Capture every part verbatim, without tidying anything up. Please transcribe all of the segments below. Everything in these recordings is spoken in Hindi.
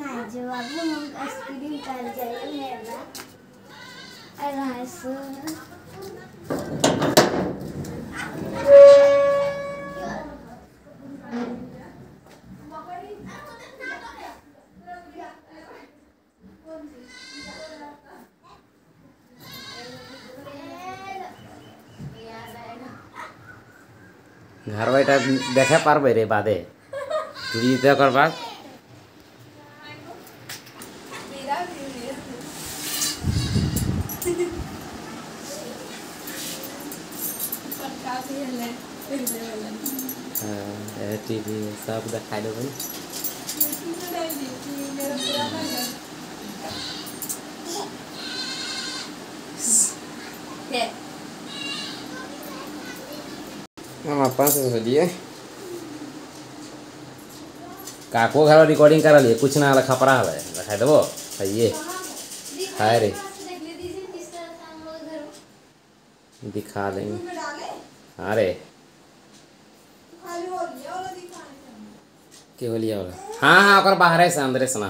जो बाबू हम आइसक्रीम कर जाए मेरा अरासो घर बैठा देखा पारबे रे बादे तुझी तो कर बात हाँ टीवी सब दिखाई दो भाई हम पाँच सौ लिए काको घर रिकॉर्डिंग करा लिए कुछ ना खपरा है दिखाई देवो ये हाय रे दिखा देंगे हाँ रे के हो लिया हाँ हाँ और बाहर है से अंदर से ना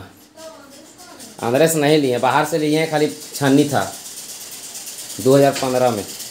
अंदर से नहीं लिए बाहर से लिए हैं खाली छन्नी था दो हज़ार पंद्रह में।